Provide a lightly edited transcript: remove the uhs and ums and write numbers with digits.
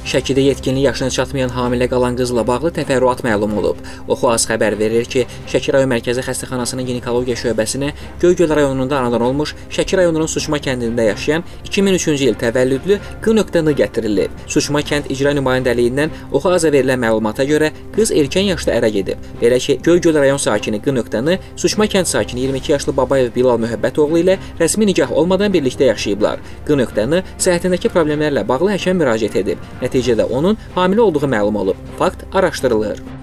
Şəkidə yetkinlik yaşına çatmayan hamilə qalan qızla bağlı təfərrüat məlum olub. Oxu.az xəbər verir ki, Şəki rayon mərkəzi xəstəxanasının ginekologiya şöbəsinə Göygöl rayonunda anadan olmuş Şəki rayonunun Suçma kəndində yaşayan 2003-cü il təvəllüdlü Q.N gətirilib. Suçma kənd icra nümayəndəliyindən Oxu.aza verilən məlumata görə qız erkən yaşda ərə gedib. Belə ki, Göygöl rayon sakini Q.N Suçma kənd sakini 22 yaşlı Babayev Bilal Möhəbbətoğlu ilə rəsmi nikah olmadan birlikdə yaşayıblar. Q.N səhhətindəki problemlərlə bağlı həkimə müraciət edib. Nəticədə onun hamilə olduğu məlum olub. Fakt araşdırılır.